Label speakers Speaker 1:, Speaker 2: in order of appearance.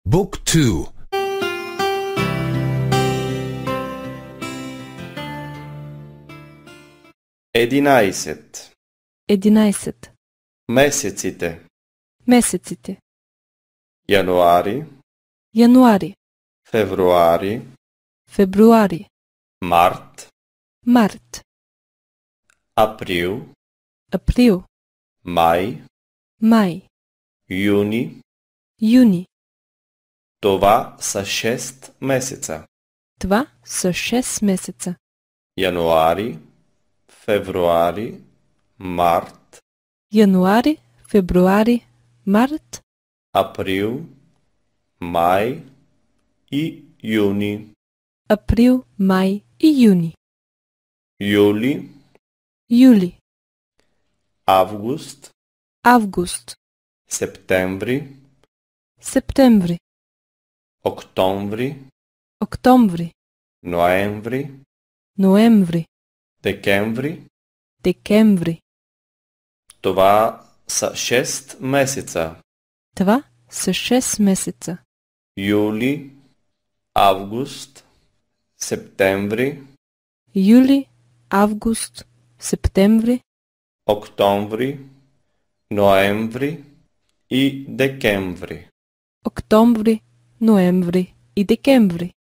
Speaker 1: Book 2.
Speaker 2: Единайсет.
Speaker 3: 11.
Speaker 2: Месеците.
Speaker 3: Месеците.
Speaker 2: Януари,
Speaker 3: Януари,
Speaker 2: февруари,
Speaker 3: февруари,
Speaker 2: март,
Speaker 3: март,
Speaker 2: април,
Speaker 3: април,
Speaker 2: май,
Speaker 3: май,
Speaker 2: юни.
Speaker 3: юни.
Speaker 2: Това са 6 месеца.
Speaker 3: Това са 6 месеца.
Speaker 2: Януари, февруари, март,
Speaker 3: Януари, февруари, март,
Speaker 2: април, май и юни.
Speaker 3: април, май и юни.
Speaker 2: Юли,
Speaker 3: Юли,
Speaker 2: август,
Speaker 3: август,
Speaker 2: септември,
Speaker 3: септември,
Speaker 2: октомври,
Speaker 3: октомври,
Speaker 2: ноември,
Speaker 3: ноември,
Speaker 2: декември.
Speaker 3: декември.
Speaker 2: Това са 6 месеца.
Speaker 3: Това са 6 месеца.
Speaker 2: Юли, август, септември,
Speaker 3: Юли, август, септември,
Speaker 2: октомври, ноември и декември.
Speaker 3: октомври, ноември и декември.